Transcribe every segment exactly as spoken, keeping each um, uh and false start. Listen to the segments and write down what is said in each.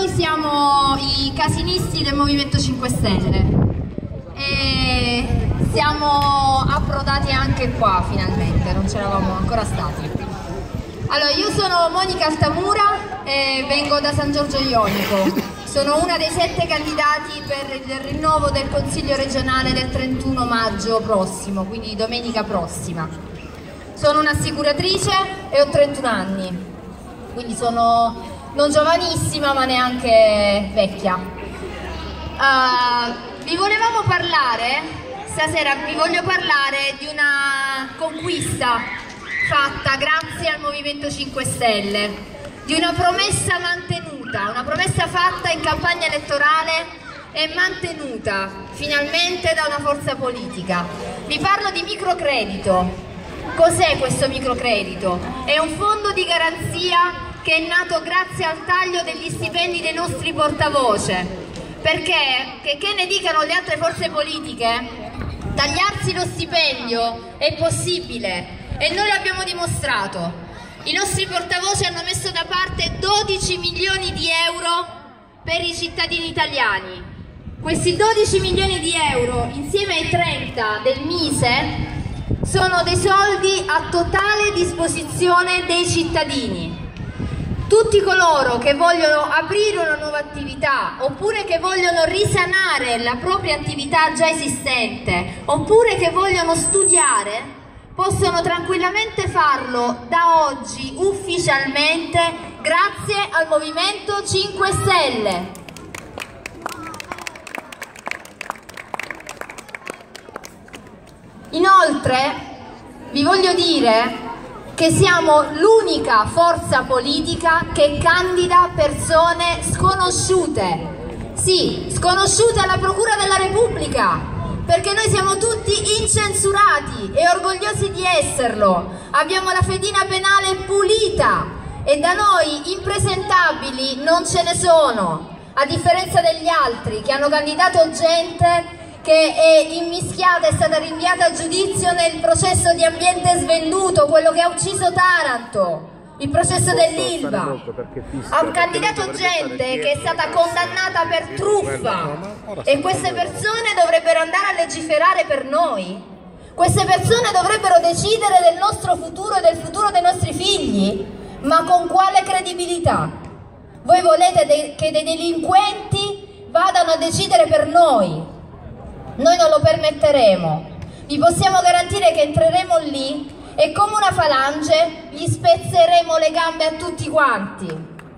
noi siamo i casinisti del Movimento cinque Stelle e siamo approdati anche qua finalmente, non c'eravamo ancora stati. Allora, io sono Monica Altamura e vengo da San Giorgio Ionico. Sono una dei sette candidati per il rinnovo del Consiglio regionale del trentuno maggio prossimo, quindi domenica prossima. Sono un'assicuratrice e ho trentuno anni, quindi sono non giovanissima ma neanche vecchia. Uh, vi volevamo parlare, stasera vi voglio parlare di una conquista fatta grazie al Movimento cinque Stelle, di una promessa mantenuta. Una promessa fatta in campagna elettorale e mantenuta finalmente da una forza politica. Vi parlo di microcredito. Cos'è questo microcredito? È un fondo di garanzia che è nato grazie al taglio degli stipendi dei nostri portavoce, perché, che, che ne dicano le altre forze politiche, tagliarsi lo stipendio è possibile e noi l'abbiamo dimostrato. I nostri portavoce hanno messo da parte dodici milioni di euro per i cittadini italiani. Questi dodici milioni di euro, insieme ai trenta del Mise, sono dei soldi a totale disposizione dei cittadini. Tutti coloro che vogliono aprire una nuova attività, oppure che vogliono risanare la propria attività già esistente, oppure che vogliono studiare, possono tranquillamente farlo da oggi ufficialmente grazie al Movimento cinque Stelle. Inoltre vi voglio dire che siamo l'unica forza politica che candida persone sconosciute, sì, sconosciute alla Procura della Repubblica, perché noi siamo tutti incensurati e orgogliosi di esserlo. Abbiamo la fedina penale pulita e da noi impresentabili non ce ne sono, a differenza degli altri che hanno candidato gente che è immischiata, è stata rinviata a giudizio nel processo di ambiente svenduto, quello che ha uciso Taranto, il processo dell'Ilva. Ha candidato gente che è stata condannata per truffa e queste persone dovrebbero andare a legiferare per noi. Queste persone dovrebbero decidere del nostro futuro e del futuro dei nostri figli, ma con quale credibilità? Voi volete de- che dei delinquenti vadano a decidere per noi? Noi non lo permetteremo. Vi possiamo garantire che entreremo lì e come una falange gli spezzeremo le gambe a tutti quanti.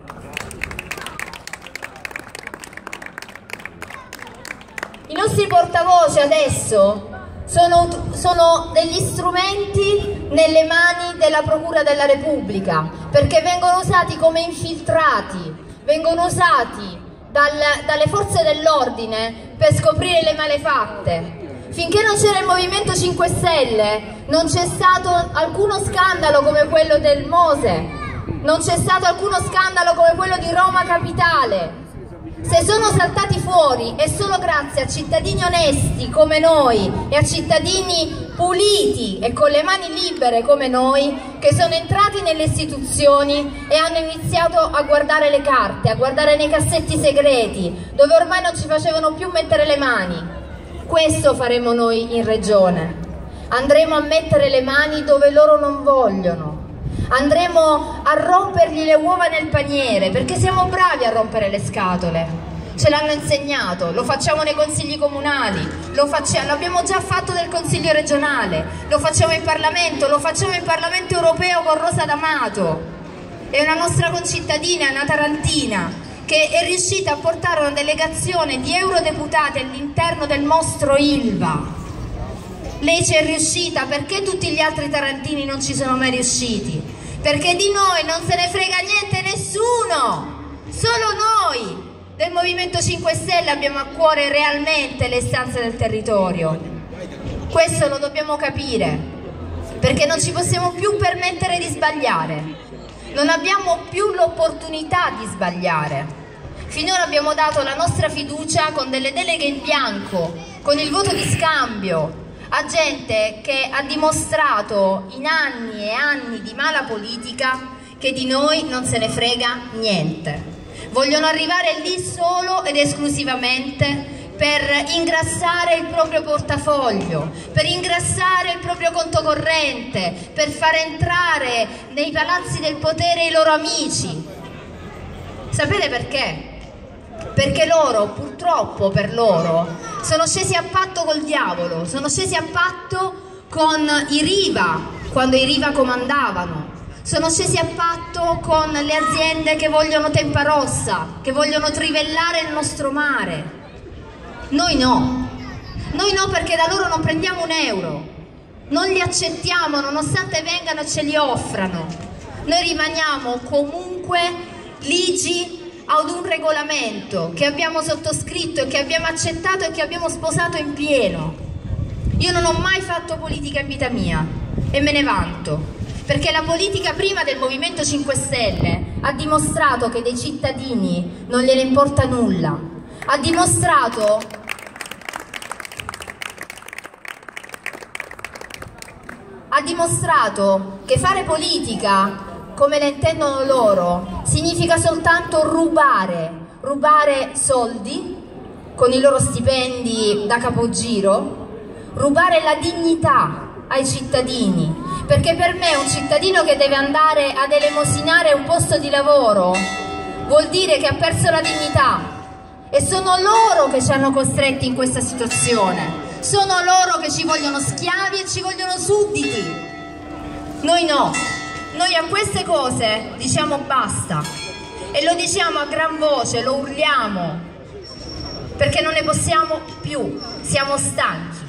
I nostri portavoce adesso sono, sono degli strumenti nelle mani della Procura della Repubblica, perché vengono usati come infiltrati, vengono usati dal, dalle forze dell'ordine per scoprire le malefatte. Finché non c'era il Movimento cinque Stelle non c'è stato alcuno scandalo come quello del Mose, non c'è stato alcuno scandalo come quello di Roma Capitale. Se sono saltati fuori è solo grazie a cittadini onesti come noi e a cittadini puliti e con le mani libere come noi che sono entrati nelle istituzioni e hanno iniziato a guardare le carte, a guardare nei cassetti segreti dove ormai non ci facevano più mettere le mani. Questo faremo noi in regione. Andremo a mettere le mani dove loro non vogliono. Andremo a rompergli le uova nel paniere, perché siamo bravi a rompere le scatole. Ce l'hanno insegnato, lo facciamo nei consigli comunali, lo facciamo, l'abbiamo già fatto nel consiglio regionale, lo facciamo in Parlamento, lo facciamo in Parlamento europeo con Rosa D'Amato. È una nostra concittadina, una tarantina, che è riuscita a portare una delegazione di eurodeputati all'interno del mostro Ilva. Lei ci è riuscita perché tutti gli altri tarantini non ci sono mai riusciti? Perché di noi non se ne frega niente nessuno, solo noi del Movimento cinque Stelle abbiamo a cuore realmente le istanze del territorio. Questo lo dobbiamo capire, perché non ci possiamo più permettere di sbagliare, non abbiamo più l'opportunità di sbagliare. Finora abbiamo dato la nostra fiducia con delle deleghe in bianco, con il voto di scambio, a gente che ha dimostrato in anni e anni di mala politica che di noi non se ne frega niente. Vogliono arrivare lì solo ed esclusivamente per ingrassare il proprio portafoglio, per ingrassare il proprio conto corrente, per far entrare nei palazzi del potere i loro amici. Sapete perché? Perché loro, purtroppo per loro, sono scesi a patto col diavolo, sono scesi a patto con i Riva, quando i Riva comandavano. Sono scesi a patto con le aziende che vogliono Tempa Rossa, che vogliono trivellare il nostro mare. Noi no, noi no, perché da loro non prendiamo un euro, non li accettiamo nonostante vengano e ce li offrano. Noi rimaniamo comunque ligi ad un regolamento che abbiamo sottoscritto e che abbiamo accettato e che abbiamo sposato in pieno. Io non ho mai fatto politica in vita mia e me ne vanto, perché la politica prima del Movimento cinque Stelle ha dimostrato che dei cittadini non gliene importa nulla, ha dimostrato ha dimostrato che fare politica come la intendono loro significa soltanto rubare, rubare soldi con i loro stipendi da capogiro, rubare la dignità ai cittadini, perché per me un cittadino che deve andare ad elemosinare un posto di lavoro vuol dire che ha perso la dignità. E sono loro che ci hanno costretti in questa situazione, sono loro che ci vogliono schiavi e ci vogliono sudditi. Noi no, noi a queste cose diciamo basta e lo diciamo a gran voce, lo urliamo, perché non ne possiamo più, siamo stanchi.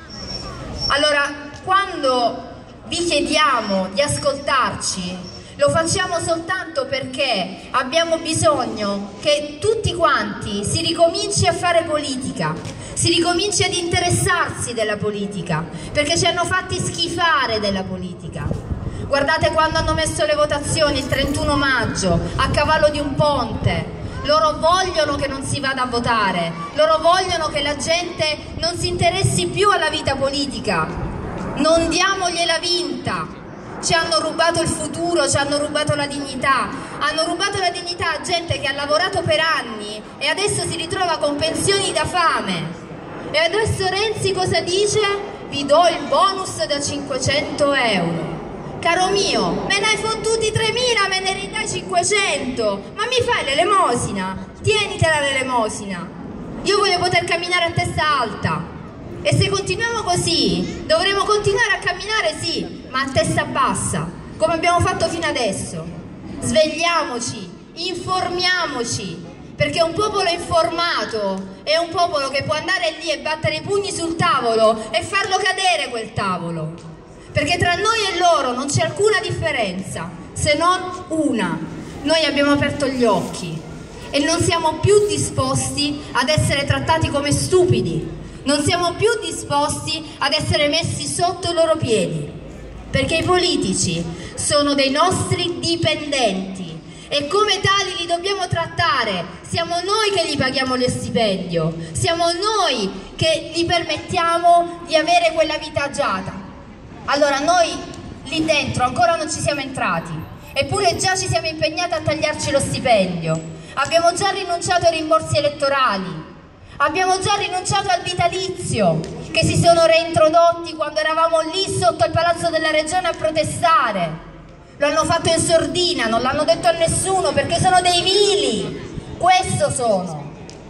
Allora, quando vi chiediamo di ascoltarci, lo facciamo soltanto perché abbiamo bisogno che tutti quanti si ricominci a fare politica, si ricominci ad interessarsi della politica, perché ci hanno fatti schifare della politica. Guardate quando hanno messo le votazioni il trentuno maggio, a cavallo di un ponte. Loro vogliono che non si vada a votare, loro vogliono che la gente non si interessi più alla vita politica. Non diamogliela vinta. Ci hanno rubato il futuro, ci hanno rubato la dignità, hanno rubato la dignità a gente che ha lavorato per anni e adesso si ritrova con pensioni da fame. E adesso Renzi cosa dice? Vi do il bonus da cinquecento euro. Caro mio, me ne hai fottuti tremila, me ne ridai cinquecento, ma mi fai l'elemosina? Tienitela l'elemosina. Io voglio poter camminare a testa alta. E se continuiamo così, dovremo continuare a camminare, sì, ma a testa bassa, come abbiamo fatto fino adesso. Svegliamoci, informiamoci, perché un popolo informato è un popolo che può andare lì e battere i pugni sul tavolo e farlo cadere quel tavolo. Perché tra noi e loro non c'è alcuna differenza, se non una. Noi abbiamo aperto gli occhi e non siamo più disposti ad essere trattati come stupidi. Non siamo più disposti ad essere messi sotto i loro piedi, perché i politici sono dei nostri dipendenti e come tali li dobbiamo trattare. Siamo noi che gli paghiamo lo stipendio, siamo noi che gli permettiamo di avere quella vita agiata. Allora noi lì dentro ancora non ci siamo entrati, eppure già ci siamo impegnati a tagliarci lo stipendio, abbiamo già rinunciato ai rimborsi elettorali. Abbiamo già rinunciato al vitalizio che si sono reintrodotti quando eravamo lì sotto il Palazzo della Regione a protestare. Lo hanno fatto in sordina, non l'hanno detto a nessuno perché sono dei vili. Questo sono.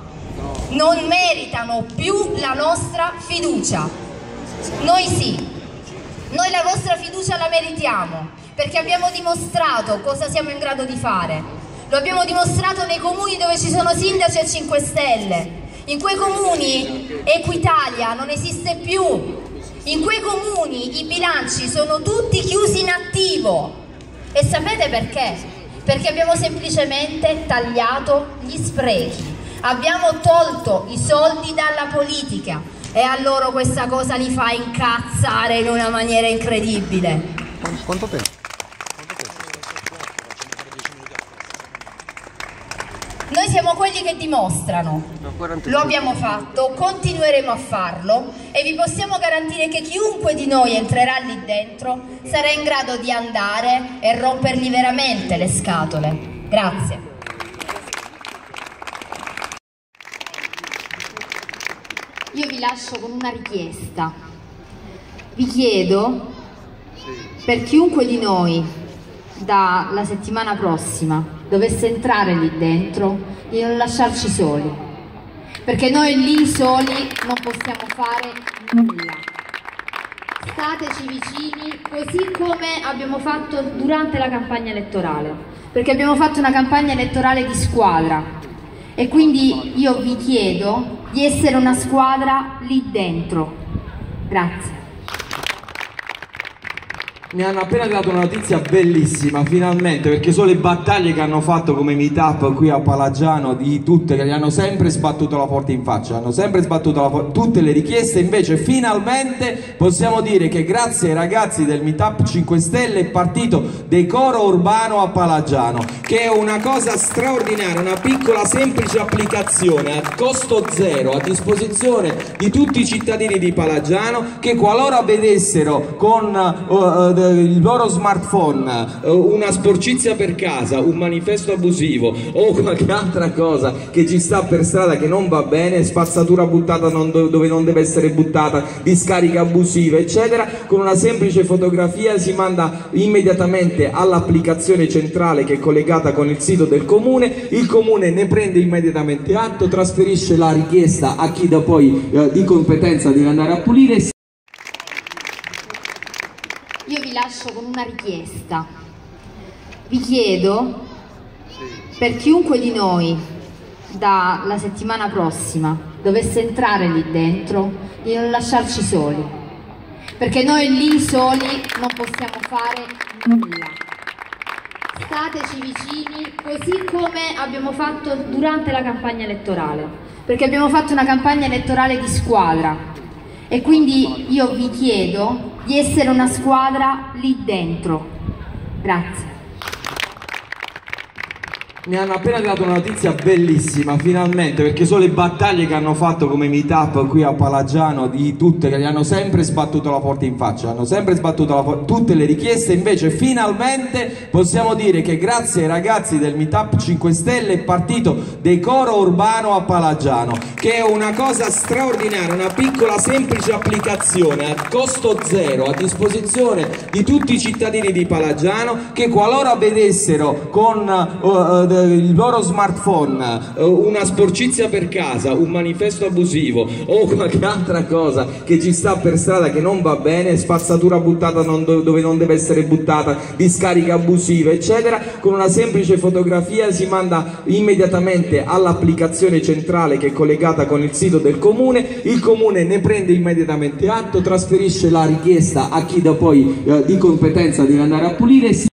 Non meritano più la nostra fiducia. Noi sì, noi la vostra fiducia la meritiamo perché abbiamo dimostrato cosa siamo in grado di fare. Lo abbiamo dimostrato nei comuni dove ci sono sindaci a cinque Stelle. In quei comuni Equitalia non esiste più, in quei comuni i bilanci sono tutti chiusi in attivo. E sapete perché? Perché abbiamo semplicemente tagliato gli sprechi, abbiamo tolto i soldi dalla politica e a loro questa cosa li fa incazzare in una maniera incredibile. Quanto tempo? Noi siamo quelli che dimostrano, lo abbiamo fatto, continueremo a farlo e vi possiamo garantire che chiunque di noi entrerà lì dentro sarà in grado di andare e rompergli veramente le scatole. Grazie. Io vi lascio con una richiesta. Vi chiedo, per chiunque di noi dalla settimana prossima dovesse entrare lì dentro, di non lasciarci soli, perché noi lì soli non possiamo fare nulla. Stateci vicini, così come abbiamo fatto durante la campagna elettorale, perché abbiamo fatto una campagna elettorale di squadra e quindi io vi chiedo di essere una squadra lì dentro. Grazie. Mi hanno appena dato una notizia bellissima, finalmente, perché sono le battaglie che hanno fatto come meetup qui a Palagiano, di tutte, che gli hanno sempre sbattuto la porta in faccia, hanno sempre sbattuto la porta, tutte le richieste, invece finalmente possiamo dire che grazie ai ragazzi del meetup cinque Stelle è partito Decoro Urbano a Palagiano, che è una cosa straordinaria, una piccola semplice applicazione a costo zero, a disposizione di tutti i cittadini di Palagiano, che qualora vedessero con uh, il loro smartphone una sporcizia per casa, un manifesto abusivo o qualche altra cosa che ci sta per strada che non va bene, spazzatura buttata non do dove non deve essere buttata, discariche abusive eccetera, con una semplice fotografia si manda immediatamente all'applicazione centrale che è collegata con il sito del comune, il comune ne prende immediatamente atto, trasferisce la richiesta a chi da poi eh, di competenza deve andare a pulire. Io vi lascio con una richiesta. Vi chiedo, per chiunque di noi dalla settimana prossima dovesse entrare lì dentro, di non lasciarci soli, perché noi lì soli non possiamo fare nulla. Stateci vicini, così come abbiamo fatto durante la campagna elettorale, perché abbiamo fatto una campagna elettorale di squadra e quindi io vi chiedo di essere una squadra lì dentro. Grazie. Mi hanno appena dato una notizia bellissima, finalmente, perché sono le battaglie che hanno fatto come meetup qui a Palagiano, di tutte, che gli hanno sempre sbattuto la porta in faccia, hanno sempre sbattuto la porta, tutte le richieste, invece finalmente possiamo dire che grazie ai ragazzi del meetup cinque Stelle è partito Decoro Urbano a Palagiano, che è una cosa straordinaria, una piccola semplice applicazione a costo zero, a disposizione di tutti i cittadini di Palagiano, che qualora vedessero con uh, il loro smartphone una sporcizia per casa, un manifesto abusivo o qualche altra cosa che ci sta per strada che non va bene, spazzatura buttata non do dove non deve essere buttata, discariche abusive eccetera, con una semplice fotografia si manda immediatamente all'applicazione centrale che è collegata con il sito del comune, il comune ne prende immediatamente atto, trasferisce la richiesta a chi da poi eh, di competenza deve andare a pulire.